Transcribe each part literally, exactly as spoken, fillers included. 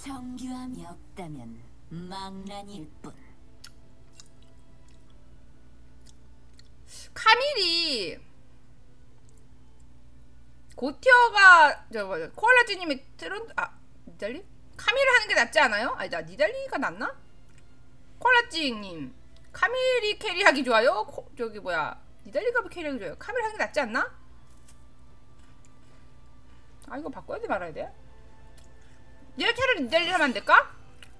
정교함이 없다면 망난일 뿐. 카밀이 고티어가 저 뭐야 코알라지님이 트론 아 니달리? 카밀을 하는 게 낫지 않아요? 아니 나 니달리가 낫나? 코알라지님 카밀이 캐리하기 좋아요? 코, 저기 뭐야 니달리가 캐리하기 좋아요? 카밀 하는 게 낫지 않나? 아 이거 바꿔야 돼 말아야 돼? 니가 차라리 니달리 하면 안 될까?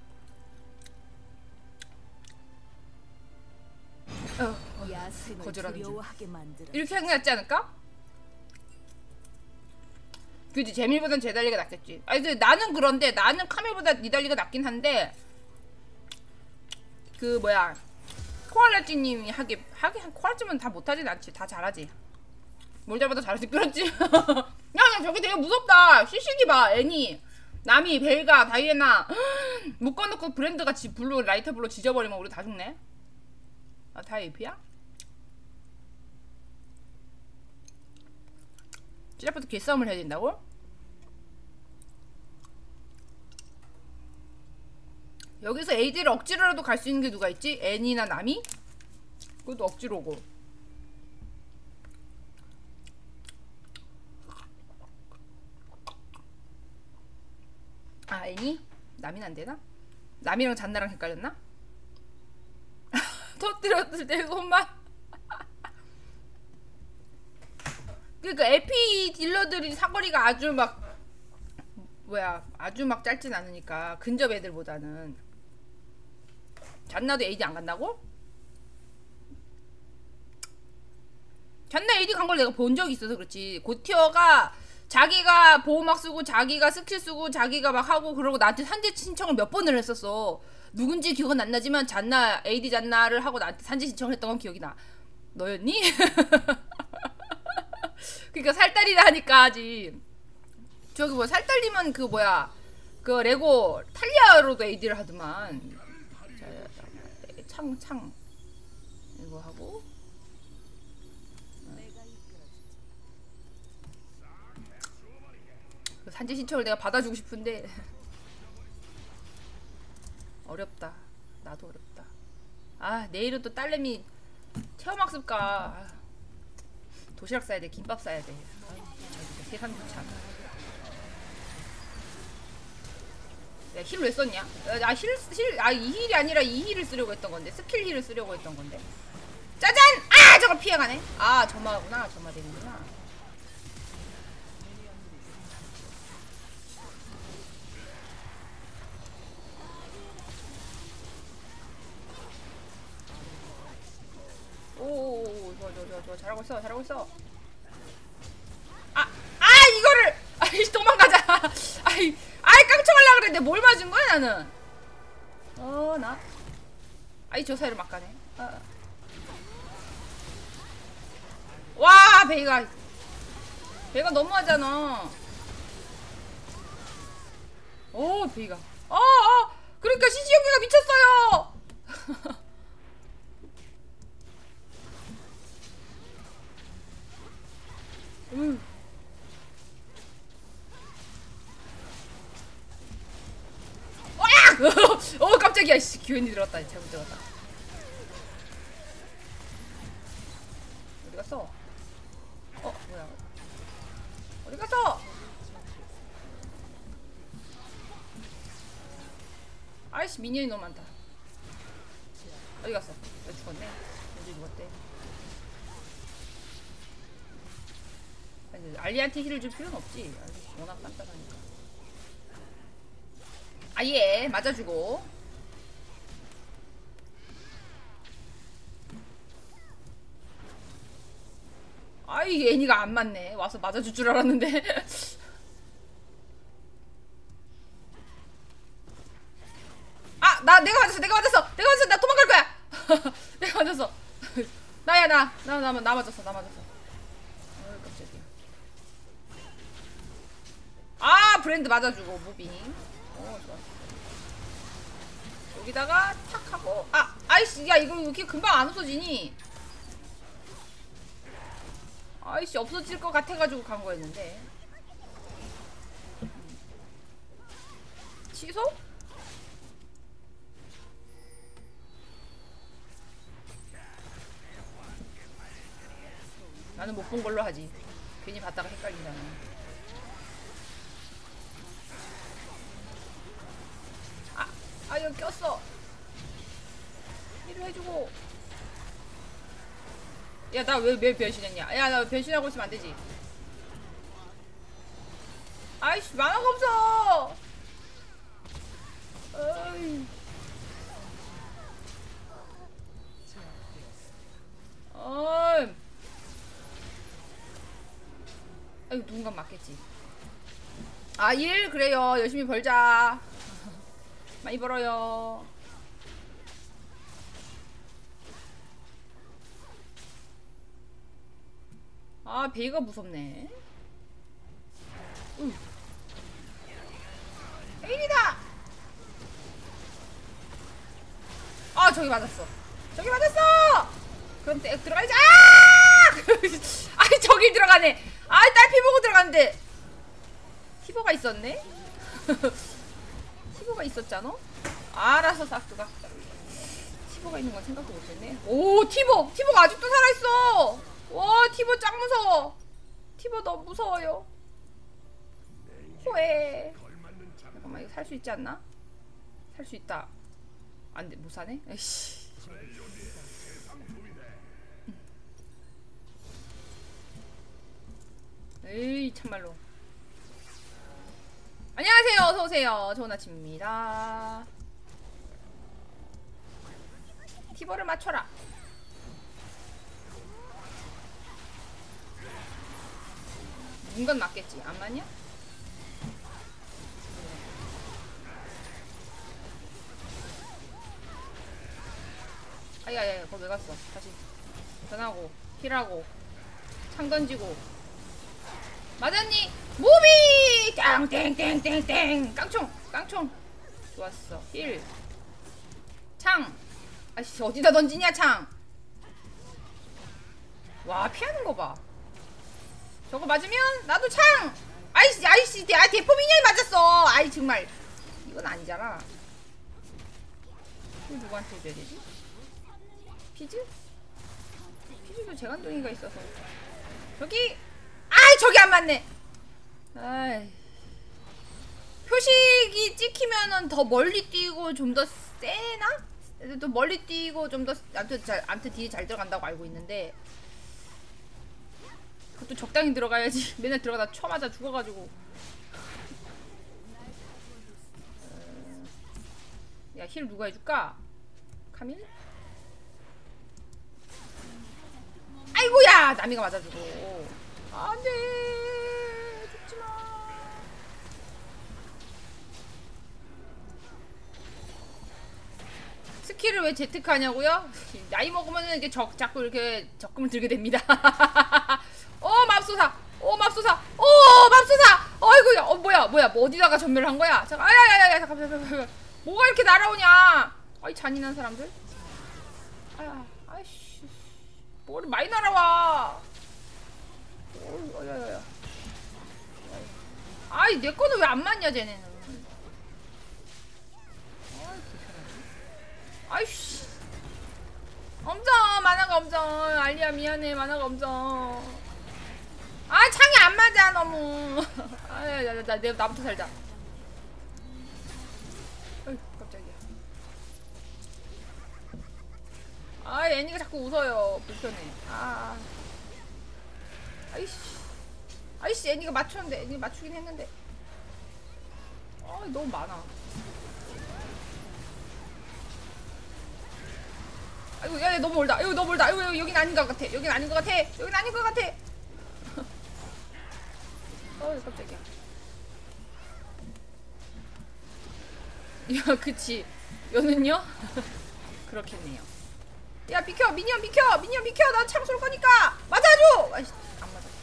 어, 어, 거절하는 중. 이렇게 하는 게 낫지 않을까? 그지 재밀보단 제달리가 낫겠지. 아니 근데 나는 그런데 나는 카밀보다 니달리가 낫긴 한데 그 뭐야 코알라찌님이 하기 하긴 코알라찌면 다 못하진 않지. 다 잘하지. 뭘 잡아도 잘하지. 그렇지. 야야 저기 되게 무섭다. 시식이 봐. 애니 나미 벨가 다이애나 묶어놓고 브랜드가 지 블루 라이터 블루 지져버리면 우리 다 죽네. 아 다 에이피야? 시작부터 개싸움을 해야 된다고? 여기서 에이디를 억지로라도 갈 수 있는 게 누가 있지? 애니나 나미? 그것도 억지로고. 아 애니? 나미는 안 되나? 나미랑 잔나랑 헷갈렸나? 터뜨렸을 때 손만. 그니까 에피 딜러들이 사거리가 아주 막 뭐야 아주 막 짧진 않으니까 근접 애들보다는. 잔나도 에이디 안 간다고? 잔나 에이디 간 걸 내가 본 적이 있어서 그렇지. 고티어가 자기가 보호막 쓰고 자기가 스킬 쓰고 자기가 막 하고 그러고 나한테 산지 신청을 몇 번을 했었어. 누군지 기억은 안 나지만 잔나 에이디 잔나를 하고 나한테 산지 신청을 했던 건 기억이 나. 너였니? 그니까 살딸이라 하니까 하지. 저기 뭐 살딸리면 그 뭐야 그 레고 탈리아로도 에이디를 하더만. 창 창 이거 하고 그 산지 신청을 내가 받아주고 싶은데 어렵다. 나도 어렵다. 아 내일은 또 딸내미 체험학습가. 도시락 싸야 돼. 김밥 싸야 돼. 아, 세상 귀찮아. 야, 힐 왜 썼냐? 아, 힐, 힐, 아, 이 힐이 아니라 이 힐을 쓰려고 했던 건데. 스킬 힐을 쓰려고 했던 건데. 짜잔! 아! 저걸 피해가네? 아, 점화구나. 점화 되는구나. 오오오, 좋아, 좋아, 좋아, 좋아. 잘하고 있어, 잘하고 있어. 아, 아, 이거를! 아이, 도망가자. 아이, 아이, 깡총하려고 그랬는데 뭘 맞은 거야, 나는? 어, 나? 아이, 저 사이를 막 가네. 아. 와, 베이가. 베이가 너무하잖아. 오, 베이가. 어, 어! 그러니까 시시 연기가 미쳤어요! 음. 어 깜짝이야. 씨 기운이 들었다. 잘못 들었다. 어디 갔어? 어 뭐야? 어디 갔어? 아이씨 미니언이 너무 많다. 어디 갔어? 왜 죽었네? 언제 죽었대? 아니, 알리한테 힐을 줄 필요는 없지. 워낙 깐깐하니까. 아예 맞아주고. 아이 애니가 안 맞네. 와서 맞아줄 줄 알았는데. 아 나 내가 맞았어 내가 맞았어 내가 맞았어 나 도망갈 거야. 내가 맞았어. 나야 나 나 나 나 맞았어 나 맞았어. 어이 깜짝이야. 아 브랜드 맞아주고 무빙. 어 좋아. 여기다가 탁 하고. 아 아이씨 야 이거 이렇게 금방 안 없어지니? 아이씨 없어질 것 같아가지고 간 거였는데. 여기서? 나는 못 본 걸로 하지. 괜히 봤다가 헷갈린다는. 아, 아 여기 꼈어. 일을 해주고. 야, 나 왜 왜 변신했냐? 야, 나 변신하고 있으면 안 되지. 아이씨, 만화가 없어. 어이. 어이. 아이고, 누군가 맞겠지. 아, 일 그래요. 열심히 벌자. 많이 벌어요. 아, 베이가 무섭네. 응. 베일이다. 아, 저기 맞았어. 저기 맞았어. 그럼 땡 들어가야지. 아! 아이, 저기 들어가네. 아이, 딸피 보고 들어갔는데. 티버가 있었네. 티버가 있었잖아. 알았어, 싹두가. 티버가 있는 건 생각도 못했네. 오, 티버. 티버가 아직도 살아있어. 와, 티버 짱 무서워. 티버 너무 무서워요. 호에. 잠깐만, 이거 살 수 있지 않나? 살 수 있다. 안 돼, 못 사네? 에이씨. 에이, 참말로. 안녕하세요. 어서오세요. 좋은 아침입니다. 티버를 맞춰라. 인건 맞겠지. 안 맞냐? 아야야야, 거기 왜 갔어? 다시 전하고 힐하고 창 던지고. 맞았니? 무비! 땡땡땡땡땡! 깡총! 깡총! 좋았어. 힐! 창! 아이씨, 어디다 던지냐, 창! 와, 피하는 거 봐. 저거 맞으면 나도 창! 아이씨, 아이씨, 아, 대포 미니언이 맞았어! 아이, 정말. 이건 아니잖아. 이거 누구한테 해줘야 되지? 피즈? 피즈도 재간동이가 있어서. 저기! 아이, 저기 안 맞네! 아이. 표식이 찍히면은 더 멀리 뛰고 좀 더 세나? 또 멀리 뛰고 좀 더, 아무튼 잘, 아무튼 딜이 잘 들어간다고 알고 있는데. 그것도 적당히 들어가야지. 맨날 들어가다 쳐맞아 죽어가지고. 야, 힐 누가 해줄까? 카밀? 아이고야! 나미가 맞아주고. 안돼. 죽지마. 스킬을 왜 제트하냐고요? 나이 먹으면 이게 적, 자꾸 이렇게 적금을 들게 됩니다. 어, 맙소사! 어, 맙소사! 어, 맙소사! 어이구야! 어, 뭐야, 뭐야, 뭐 어디다가 전멸을 한 거야? 잠깐, 아야야야야, 잠깐, 잠깐, 잠깐. 뭐가 이렇게 날아오냐? 아이, 잔인한 사람들. 아야, 아이씨. 뭘 많이 날아와. 어, 야야야. 아이, 내 거는 왜 안 맞냐, 쟤네는. 아이, 아이씨. 엄청, 만화가 엄청. 알리야, 미안해, 만화가 엄청. 아, 창이 안 맞아, 너무. 아야, 야, 나, 나, 나부터 살자. 어이, 깜짝이야. 아, 애니가 자꾸 웃어요. 불편해. 아. 아이씨. 아이씨, 애니가 맞췄는데. 애니 맞추긴 했는데. 아, 너무 많아. 아이고, 야, 야, 너무 멀다. 이거 너무 멀다. 아이고, 여긴 아닌 것 같아. 여긴 아닌 것 같아. 여긴 아닌 것 같아. 어이, 깜짝이야. 야, 그치. 여는요? 그렇겠네요. 야, 비켜! 미니언 비켜! 미니언 비켜! 나 창 쏠 거니까! 맞아줘! 아이씨, 안 맞아.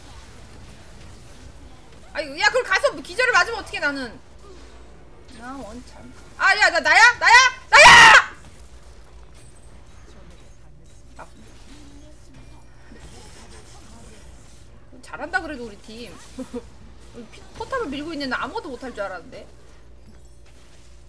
아이고, 야, 그걸 가서 기절을 맞으면 어떡해, 나는. 나 원참. 아, 야, 나, 나야? 나야? 나야! 아. 잘한다, 그래도 우리 팀. 포탑을 밀고 있는 나 아무것도 못할 줄 알았는데.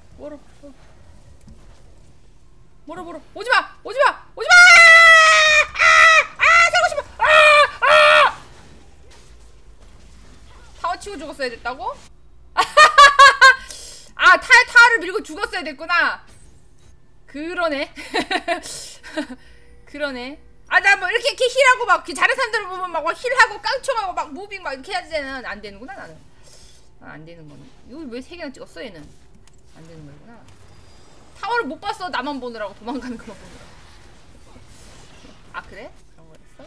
멀어. 멀어 멀어. 오지마 오지마 오지마. 아아 살고 싶어. 아아 타워 치고 죽었어야 됐다고? 아, 타, 타를 밀고 죽었어야 됐구나. 그러네. 그러네. 아, 나 뭐 이렇게, 이렇게 힐하고 막 잘하는 사람들 보면 막 힐하고 깡총하고 막 무빙 막 이렇게 해야 되는 안 되는구나 나는. 아, 안 되는 거네. 이거 왜 세 개나 찍었어 얘는? 안 되는 거구나. 타워를 못 봤어. 나만 보느라고 도망가는 것만 보느라고. 아 그래? 그런 거였어?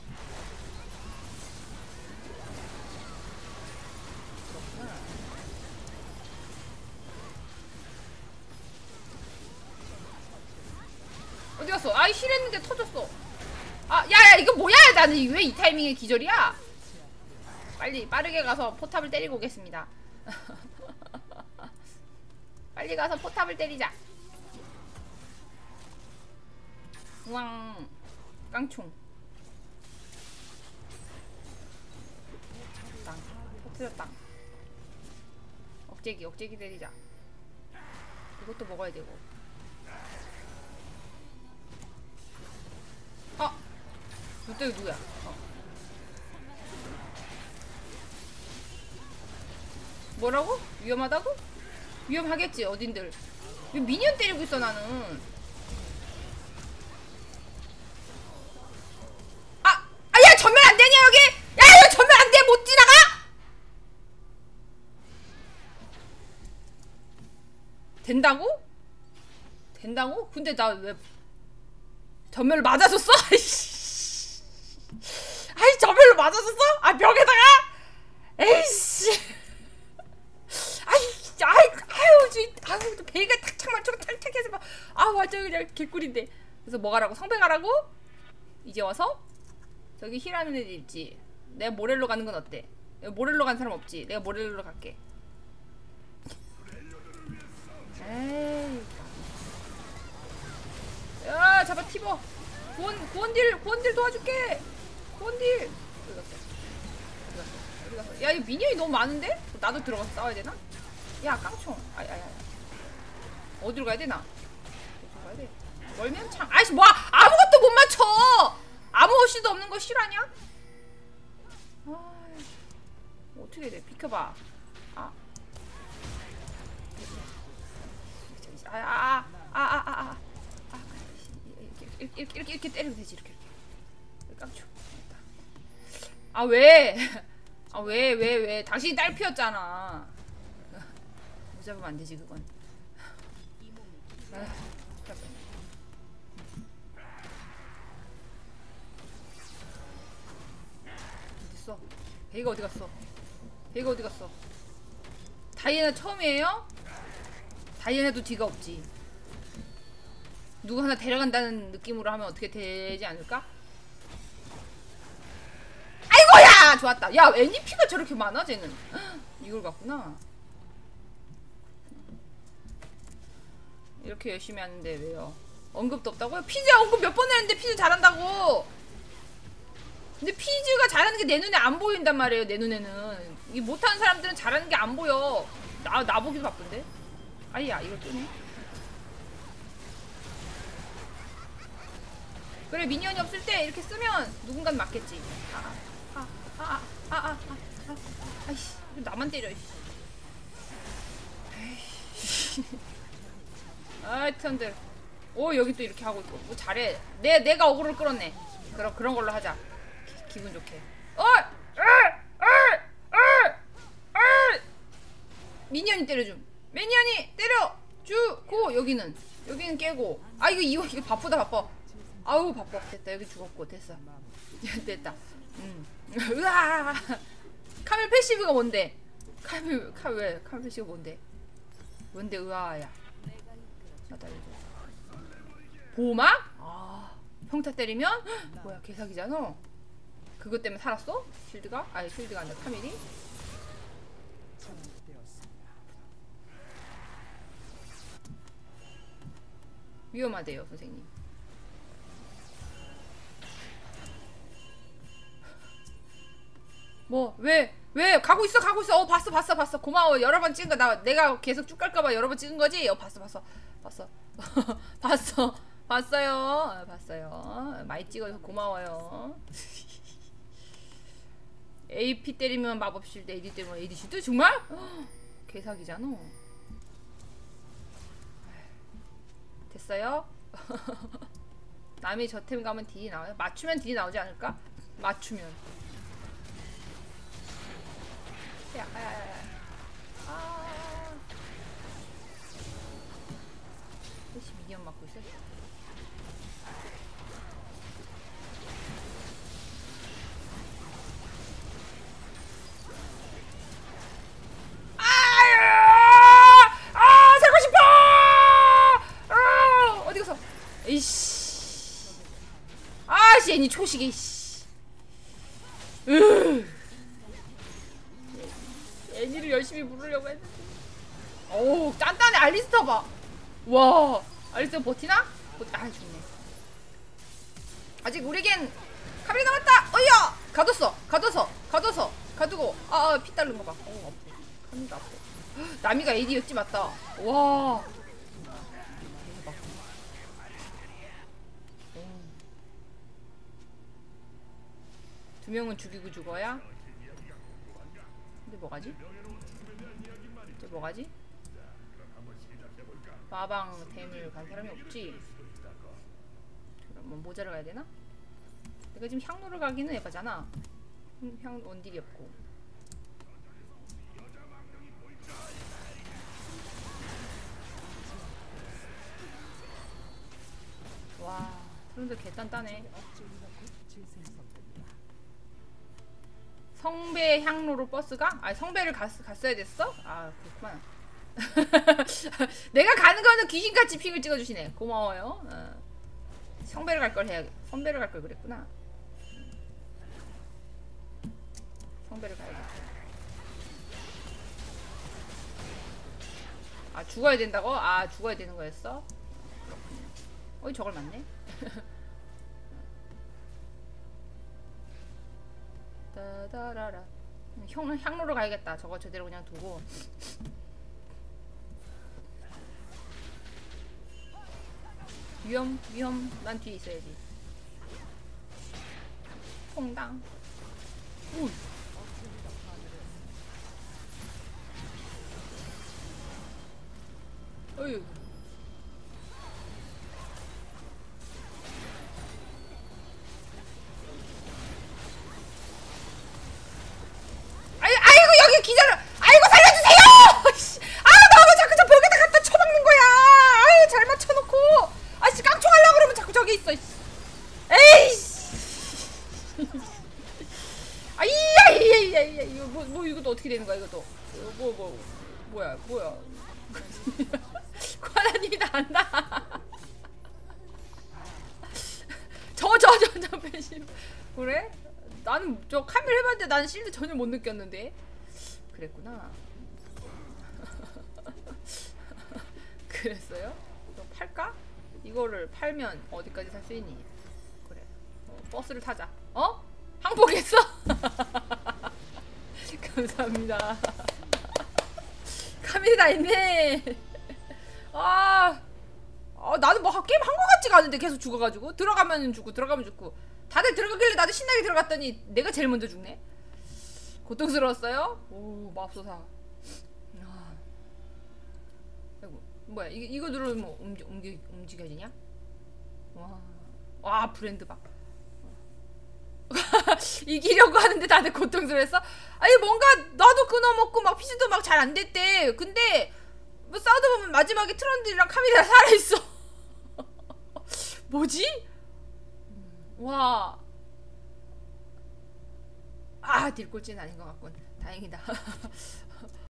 그렇구나. 어디 갔어? 아이 힐했는데 터졌어. 아, 야야 이거 뭐야? 나는 왜 이 타이밍에 기절이야? 빨리 빠르게 가서 포탑을 때리고 오겠습니다. 빨리 가서 포탑을 때리자. 우왕 깡총. 땅 터뜨렸다. 억제기 억제기 때리자. 이것도 먹어야 되고. 아! 이때 누구야? 어. 뭐라고? 위험하다고? 위험하겠지 어딘들. 왜 미니언 때리고 있어 나는. 아! 아 야 전면 안되냐 여기! 야 이거 전면 안돼! 못 지나가! 된다고? 된다고? 근데 나 왜 전멸을 맞아줬어? 아이 전멸을 맞아줬어? 아 벽에다가? 에이씨. 아이 아이 아유 저 아유 배가 탁착만처럼 탁탁해서 막 아 완전 그냥 개꿀인데. 그래서 뭐 가라고? 성배 가라고? 이제 와서? 저기 힐하는 애들 있지. 내가 모렐로 가는 건 어때? 모렐로 간 사람 없지? 내가 모렐로 갈게. 에이. 야 잡아 티버. 구원 구원딜 구원딜 도와줄게. 구원딜. 어디 갔어? 어디 갔어? 어디 갔어? 야 이거 미니언이 너무 많은데? 나도 들어가서 싸워야 되나? 야 깡총. 아야야. 어디로 가야 되나? 어디로 가야 돼? 멀면 참. 아이씨 뭐야? 아무것도 못 맞춰. 아무 호시도 없는 거 실화냐? 아 어떻게 해야 돼? 비켜봐. 아. 아아아아아 아, 아, 아, 아. 이렇게, 이렇게 이렇게 이렇게 때리면 되지. 이렇게 이렇게 깡총. 아 왜? 아 왜 왜 왜? 당신이 딸피였잖아. 못 잡으면 안 되지 그건. 아, 어딨어? 베이가 어디 갔어? 베이가 어디 갔어? 다이애나 처음이에요? 다이애나도 뒤가 없지. 누구 하나 데려간다는 느낌으로 하면 어떻게 되지 않을까? 아이고야! 좋았다. 야, 애니피가 저렇게 많아, 쟤는. 이걸 갖구나. 이렇게 열심히 하는데 왜요? 언급도 없다고요? 피즈야 언급 몇 번 했는데 피즈 잘한다고! 근데 피즈가 잘하는 게 내 눈에 안 보인단 말이에요, 내 눈에는. 이 못하는 사람들은 잘하는 게 안 보여. 나, 나 보기도 바쁜데? 아이야, 이걸 뜨네. 그래 미니언이 없을 때 이렇게 쓰면 누군가는 맞겠지. 아아아아아아 아, 아, 아, 아, 아, 아이씨 나만 때려. 아이 턴들. 오 여기 또 이렇게 하고 있고. 뭐 잘해. 내 내가 어그로를 끌었네. 그럼 그런 걸로 하자. 기, 기분 좋게. 어! 미니언이 때려줌. 미니언이 때려 주고. 여기는 여기는 깨고. 아 이거 이거 이거 바쁘다 바빠. 아우 바빠. 됐다. 여기 죽었고 됐어. 됐다. 음. 으아. 카멜 패시브가 뭔데? 카멜 카멜 카멜 패시브가 뭔데? 뭔데 으아야. 나도 알려줘. 보호막? 아 평타 때리면 뭐야 개사기잖아. 그것 때문에 살았어? 쉴드가? 아니 쉴드가 아니라 카멜이? 위험하대요 선생님. 뭐 왜? 왜? 가고 있어 가고 있어. 어 봤어 봤어 봤어. 고마워. 여러 번 찍은 거. 나 내가 계속 쭉 갈까봐 여러 번 찍은 거지? 어 봤어 봤어 봤어. 봤어 봤어요. 어, 봤어요. 많이 찍어서 고마워요. 에이피 때리면 마법 쉴드, 에이디 때리면 에이디 쉴드? 정말? 개사기잖아. 됐어요? 남이 저템 가면 딜이 나와요? 맞추면 딜이 나오지 않을까? 맞추면. 야야야야. 아. 혹시 미니언 맞고 있어? 아, 살고 싶어! 아, 어디 갔어? 이씨. 아씨, 애니 초식이, 씨. 으. 애니를 열심히 부르려고 했는데. 어우, 짠짠해, 알리스타 봐. 와, 알리스타 버티나? 버티, 아, 좋네. 아직 우리겐 카메라 남았다! 어이야! 가뒀어, 가둬서, 가둬서, 가두고. 아, 아, 피 따른 거 봐. 어우, 아파. 카메라 아파. 나미가 에이디였지, 맞다. 와. 대박. 두 명은 죽이고 죽어야? 근데 뭐가지? 이제 뭐가지? 마방 댐을 간 사람이 없지? 그럼 뭐 모자를 가야 되나? 내가 지금 향로를 가기는 예쁘잖아. 향 원딜이 없고. 와, 트런드 개단단해. 성배 향로로 버스가? 아, 성배를 갔, 갔어야 됐어? 아, 그렇구만. 내가 가는 거는 귀신같이 핑을 찍어주시네. 고마워요. 어. 성배를 갈 걸 해야, 성배를 갈 걸 그랬구나. 성배를 가야겠다. 아, 죽어야 된다고? 아, 죽어야 되는 거였어? 그렇군요. 어이, 저걸 맞네? 따다라라. 형, 향로로 가야겠다. 저거 저대로 그냥 두고. 위험, 위험. 난 뒤에 있어야지. 퐁당. 우. 어휴. 아이, 아이고, 여기 기절. 아이고, 살려주세요! 아, 너무 자꾸 저 벽에다 갖다 쳐박는 거야. 아유, 잘 맞춰놓고. 아씨, 깡총하려고 그러면 자꾸 저기 있어. 에이씨. 아이야, 이야, 이야, 이야. 이거 뭐, 뭐, 이것도 어떻게 되는 거야, 이것도. 이거 뭐, 뭐, 뭐야, 뭐야. 과나님이 나간다. 저, 저, 저, 저, 배신. 그래? 나는 저 카메라 해봤는데 나는 실드 전혀 못 느꼈는데. 그랬구나. 그랬어요? 이거 팔까? 이거를 팔면 어디까지 살 수 있니? 그래. 어, 버스를 타자. 어? 항복했어? 감사합니다. 카메라 있네. 아, 아, 나는 뭐 게임 한 거 같지가 않은데 계속 죽어가지고 들어가면 죽고 들어가면 죽고 다들 들어가길래 나도 신나게 들어갔더니 내가 제일 먼저 죽네. 고통스러웠어요? 오, 맙소사. 아, 아이고, 뭐야 이거 이거 누르면 뭐 움직 움직 움직여지냐? 와, 와 브랜드 봐. 이기려고 하는데 다들 고통스러웠어? 아니 뭔가 나도 끊어먹고 막 피지도 막 잘 안 됐대. 근데 뭐 싸우다 보면 마지막에 트런들이랑 카미라 살아있어. 뭐지? 와. 아, 딜꼴찌는 아닌 것 같군. 다행이다.